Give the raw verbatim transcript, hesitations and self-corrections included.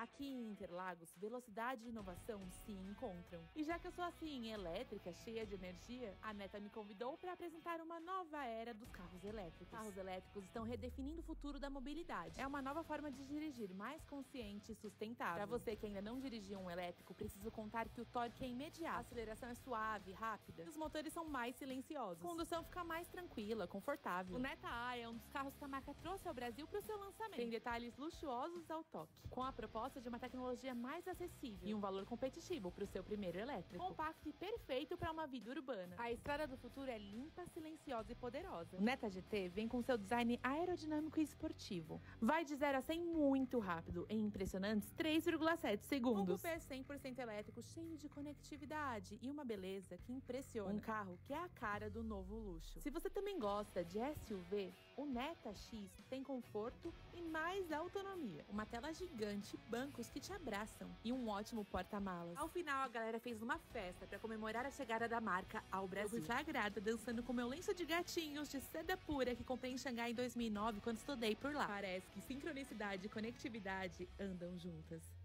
Aqui em Interlagos, velocidade e inovação se encontram. E já que eu sou assim, elétrica, cheia de energia, a Neta me convidou para apresentar uma nova era dos carros elétricos. Carros elétricos estão redefinindo o futuro da mobilidade. É uma nova forma de dirigir mais consciente e sustentável. Para você que ainda não dirigiu um elétrico, preciso contar que o torque é imediato, a aceleração é suave, rápida, e os motores são mais silenciosos. A condução fica mais tranquila, confortável. O Neta A é um dos carros que a marca trouxe ao Brasil para o seu lançamento. Tem detalhes luxuosos ao toque, com a proposta de uma tecnologia mais acessível e um valor competitivo para o seu primeiro elétrico. Compacto e perfeito para uma vida urbana. A estrada do futuro é limpa, silenciosa e poderosa. O Neta G T vem com seu design aerodinâmico e esportivo. Vai de zero a cem muito rápido, em impressionantes três vírgula sete segundos. Um cupê cem por cento elétrico, cheio de conectividade e uma beleza que impressiona. Um carro que é a cara do novo luxo. Se você também gosta de S U V, o Neta X tem conforto e mais autonomia. Uma tela gigante, bancos que te abraçam e um ótimo porta-malas. Ao final, a galera fez uma festa para comemorar a chegada da marca ao Brasil. Eu fui flagrada dançando com meu lenço de gatinhos de seda pura que comprei em Xangai em dois mil e nove quando estudei por lá. Parece que sincronicidade e conectividade andam juntas.